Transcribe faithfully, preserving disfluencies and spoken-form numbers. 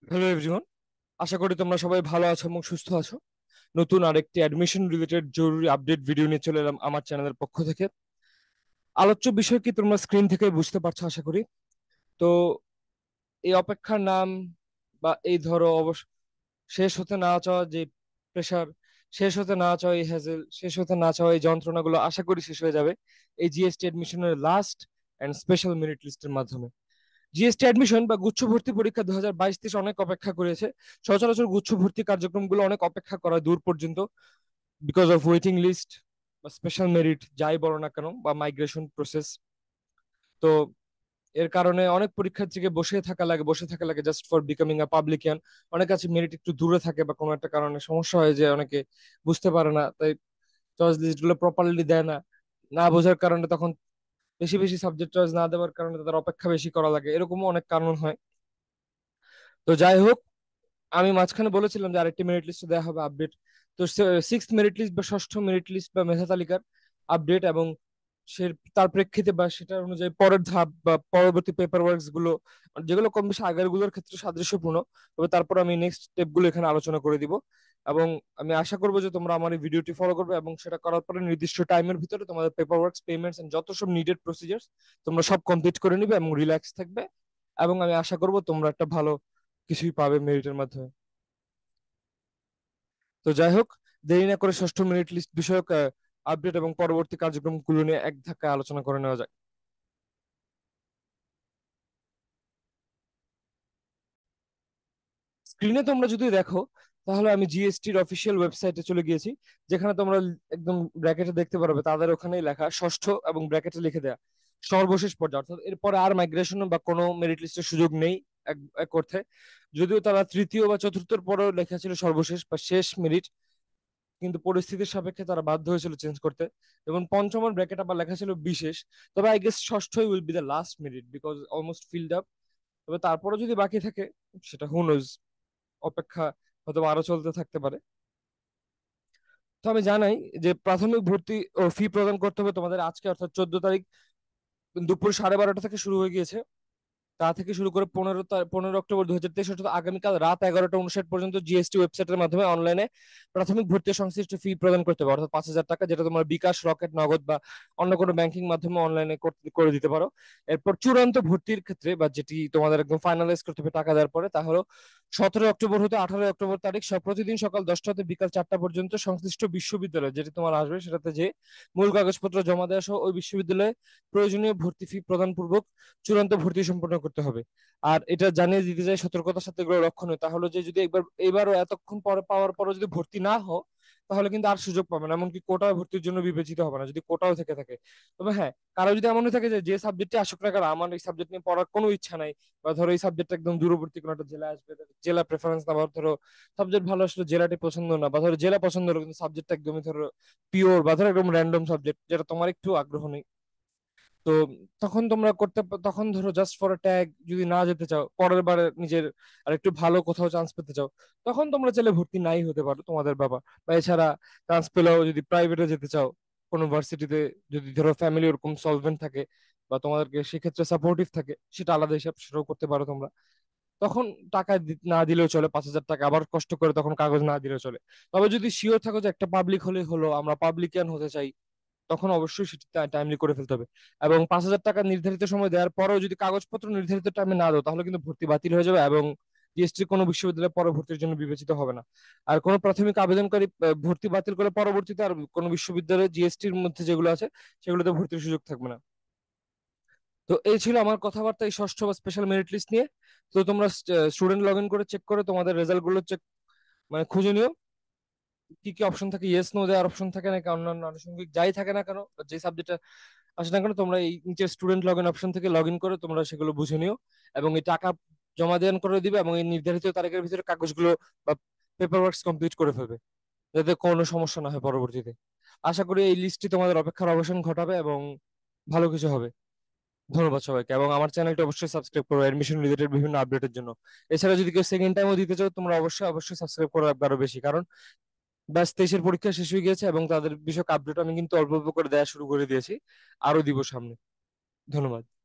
Hello everyone, আশা করি তোমরা সবাই ভালো আছো এবং সুস্থ আছো। নতুন আরেকটি অ্যাডমিশন রিলেটেড জরুরি আপডেট ভিডিও নিয়ে চলে এলাম আমার চ্যানেলের পক্ষ থেকে। আলোচ্য বিষয় কি তোমরা স্ক্রিন থেকে বুঝতে পারছো আশা করি। তো এই অপেক্ষার নাম বা এই ধরো অবশ্য শেষ হতে না চাওয়া যে প্রেশার, শেষ হতে না চাওয়া এই হ্যাজেল, শেষ হতে না চাওয়া এই যন্ত্রণাগুলো আশা করি শেষ হয়ে যাবে এই জিএসটি অ্যাডমিশনের লাস্ট অ্যান্ড স্পেশাল মেরিট লিস্টের মাধ্যমে। জিএসটি অ্যাডমিশন বা গুচ্ছ ভর্তি পরীক্ষা দু হাজার বাইশ তেইশ অনেক অপেক্ষা করেছে। সচরাচর গুচ্ছ ভর্তি কার্যক্রমগুলো অনেক অপেক্ষা করা দূর পর্যন্ত, বিকজ অফ ওয়েটিং লিস্ট বা স্পেশাল মেরিট যাই বলো না কেন, বা মাইগ্রেশন প্রসেস। তো এর কারণে অনেক পরীক্ষার্থীকে বসে থাকা লাগে বসে থাকা লাগে জাস্ট ফর বিকামিং আ পাবলিকিয়ান। অনেক কাছে মেরিট একটু দূরে থাকে বা কোনো একটা কারণে সমস্যা হয় যে অনেকে বুঝতে পারে না, তাই চয়েস লিস্ট গুলো প্রপারলি দেয় না। না বোঝার কারণে তখন বেশি বেশি সাবজেক্ট চয়েস না দেওয়ার কারণে তাদের অপেক্ষা বেশি করা লাগে, এরকমও অনেক কারণ হয়। তো যাই হোক, আমি মাঝখানে বলেছিলাম যে আরেকটি মেরিট লিস্ট দেওয়া হবে আপডেট। তো সিক্স মেরিট লিস্ট বা ষষ্ঠ মেরিট লিস্ট বা মেধা তালিকার আপডেট, এবং সে তার প্রেক্ষিতে বা সেটা অনুযায়ী পরের ধাপ বা পরবর্তী পেপার ওয়ার্কস গুলো, যেগুলো কম বেশি আগের গুলোর ক্ষেত্রে সাদৃশ্যপূর্ণ, তবে তারপর আমি নেক্সট স্টেপ গুলো এখানে আলোচনা করে দিব। এবং আমি আশা করবো যে তোমরা আমার এই ভিডিওটি ফলো করবে এবং সেটা করার পরে নির্দিষ্ট টাইমের ভিতরে তোমাদের পেপার ওয়ার্কস, পেমেন্টস এন্ড যত সব নিডেড প্রসিজার্স তোমরা সব কমপ্লিট করে নিবে এবং রিল্যাক্স থাকবে। এবং আমি আশা করবো তোমরা একটা ভালো কিছুই পাবে মেরিটের মাধ্যমে। তো যাই হোক, দেরি না করে ষষ্ঠ মেরিট লিস্ট বিষয়ক আপডেট এবং পরবর্তী কার্যক্রমগুলো নিয়ে এক ধাক্কায় আলোচনা করে নেওয়া যায়। স্ক্রিনে তোমরা যদি দেখো, তাহলে আমি জিএসটির অফিসিয়াল ওয়েবসাইটে চলে গিয়েছি, যেখানে তোমরা একদম ব্র্যাকেটে দেখতে পারবে তাদের ওখানেই লেখা ষষ্ঠ এবং ব্র্যাকেটে লিখে দেয়া সর্বশেষ পর্যায়ে, অর্থাৎ এরপরে আর মাইগ্রেশন বা কোনো মেরিট লিস্টের সুযোগ নেই এক এক অর্থে। যদিও তারা তৃতীয় বা চতুর্থের পরেও লেখা ছিল সর্বশেষ বা শেষ মেরিট, কিন্তু পরিস্থিতির সাপেক্ষে তারা বাধ্য হয়েছিল চেঞ্জ করতে। এবং পঞ্চমের ব্র্যাকেট আবার লেখা ছিল বিশেষ। তবে আই গেস ষষ্ঠই will be the last merit because almost filled up. তবে তারপরে যদি বাকি থাকে, সেটা হু নোজ, অপেক্ষা হয়তো আরো চলতে থাকতে পারে। তো আমি জানাই যে প্রাথমিক ভর্তি ও ফি প্রদান করতে হবে তোমাদের আজকে, অর্থাৎ চোদ্দ তারিখ দুপুর সাড়ে বারোটা থেকে শুরু হয়ে গিয়েছে। তা থেকে শুরু করে পনেরো পনেরো অক্টোবর দুই হাজার তেইশ অর্থাৎ আগামীকাল রাত এগারোটা উনষাট পর্যন্ত জিএসটি ওয়েবসাইটের মাধ্যমে অনলাইনে প্রাথমিক ভর্তি সংশ্লিষ্ট ফি প্রদান করতে হবে, অর্থাৎ পাঁচ হাজার টাকা, যেটা তোমার বিকাশ, রকেট, নগদ বা অন্য কোনো ব্যাংকিং মাধ্যমে অনলাইনে করে দিতে পারো। এরপর চূড়ান্ত ভর্তির ক্ষেত্রে বা যেটি তোমাদের একদম ফাইনালাইজ করতে হবে টাকা দেওয়ার পরে, তা হলো সতেরোই অক্টোবর হতে আঠারোই অক্টোবর তারিখ সব প্রতিদিন সকাল দশটা হতে বিকাল চারটা পর্যন্ত সংশ্লিষ্ট বিশ্ববিদ্যালয় যেটি তোমার আসবে সেটাতে যে মূল কাগজপত্র জমা দেওয়া সহ ওই বিশ্ববিদ্যালয়ে প্রয়োজনীয় ভর্তি ফি প্রদান পূর্বক চূড়ান্ত ভর্তি সম্পন্ন করতে হবে। আর এটা জানিয়ে দিতে চাই সতর্কতার সাথে এগুলো লক্ষণীয়, তাহলে যে যদি একবার এবারও এতক্ষণ পরে পাওয়ার পরও যদি ভর্তি না হও, তাহলে কিন্তু আর সুযোগ পাবে না, এমনকি কোটায় ভর্তির জন্য বিবেচিত হবে না যদি কোটাও থেকে থাকে। তবে হ্যাঁ, কারো যদি এমনই থাকে যে যে সাবজেক্টে আসুক না কেন আমার এই সাবজেক্ট নিয়ে পড়ার কোনো ইচ্ছা নাই, বা ধরো এই সাবজেক্ট একদম দূরবর্তী কোনো একটা জেলা আসবে, জেলা প্রেফারেন্স না, বা ধরো সাবজেক্ট ভালো আসলে জেলাটি পছন্দ না, বা ধরো জেলা পছন্দ হলো কিন্তু সাবজেক্ট একদমই ধরো পিওর, বা ধরো একদম র্যান্ডম সাবজেক্ট যেটা তোমার একটু আগ্রহ নেই, তো তখন তোমরা করতে পা- তখন ধরো জাস্ট ফর ট্যাগ যদি না যেতে চাও, পরের বারে নিজের আর একটু ভালো কোথাও চান্স পেতে চাও, তখন তোমরা চাইলে ভর্তি নাই হতে পারো, তোমাদের বাবা। বা এছাড়া চান্স পেলেও যদি প্রাইভেটে যেতে চাও কোনো ভার্সিটিতে, যদি ধরো ফ্যামিলি ওরকম সলভেন্ট থাকে বা তোমাদেরকে সেক্ষেত্রে সাপোর্টিভ থাকে, সেটা আলাদা হিসাব, সেটাও করতে পারো তোমরা। তখন টাকা দি- না দিলেও চলে, পাঁচ হাজার টাকা আবার কষ্ট করে তখন কাগজ না দিলেও চলে। তবে যদি শিওর থাকো যে একটা পাবলিক হলে হলো, আমরা পাবলিকিয়ান হতে চাই, তখন অবশ্যই সেটি টাইমলি করে ফেলতে হবে। এবং পাঁচ হাজার টাকা নির্ধারিত সময় দেওয়ার পরেও যদি কাগজপত্র নির্ধারিত টাইমে না দাও, তাহলে কিন্তু ভর্তি বাতিল হয়ে যাবে এবং জিএসটি কোনো বিশ্ববিদ্যালয়ে পরে ভর্তির জন্য বিবেচিত হবে না। আর কোনো প্রাথমিক আবেদনকারী আহ, ভর্তি বাতিল করে পরবর্তীতে আর কোনো বিশ্ববিদ্যালয়ে জিএসটির মধ্যে যেগুলো আছে সেগুলোতে ভর্তির সুযোগ থাকবে না। তো এই ছিল আমার কথাবার্তা এই ষষ্ঠ বা স্পেশাল মেরিট লিস্ট নিয়ে। তো তোমরা স্টুডেন্ট লগ ইন করে চেক করে তোমাদের রেজাল্ট গুলো চেক, মানে খুঁজে নিও কি কি অপশন থাকে, ইয়েস নো দেওয়ার অপশন থাকে নাকি অন্যান্য আনুষঙ্গিক যাই থাকে না কেন, বা যে সাবজেক্ট আসে না কেন, তোমরা এই নিচের স্টুডেন্ট লগ ইন অপশন থেকে লগ ইন করে তোমরা সেগুলো বুঝে নিও। এবং এই টাকা জমা দেন করে দিবে এবং এই নির্ধারিত তারিখের ভিতরে কাগজগুলো বা পেপার ওয়ার্কস কমপ্লিট করে ফেলবে, যাতে কোনো সমস্যা না হয় পরবর্তীতে। আশা করি এই লিস্টটি তোমাদের অপেক্ষার অবসান ঘটাবে এবং ভালো কিছু হবে। ধন্যবাদ সবাইকে, এবং আমার চ্যানেলটি অবশ্যই সাবস্ক্রাইব করো অ্যাডমিশন রিলেটেড বিভিন্ন আপডেটের জন্য। এছাড়া যদি কেউ সেকেন্ড টাইমও দিতে চাও, তোমরা অবশ্যই অবশ্যই সাবস্ক্রাইব করে রাখবে আরো বেশি, কারণ ব্যাস তেইশের পরীক্ষা শেষ হয়ে গেছে এবং তাদের বিষয়ক আপডেট আমি কিন্তু অল্প অল্প করে দেওয়া শুরু করে দিয়েছি, আরো দিব সামনে। ধন্যবাদ।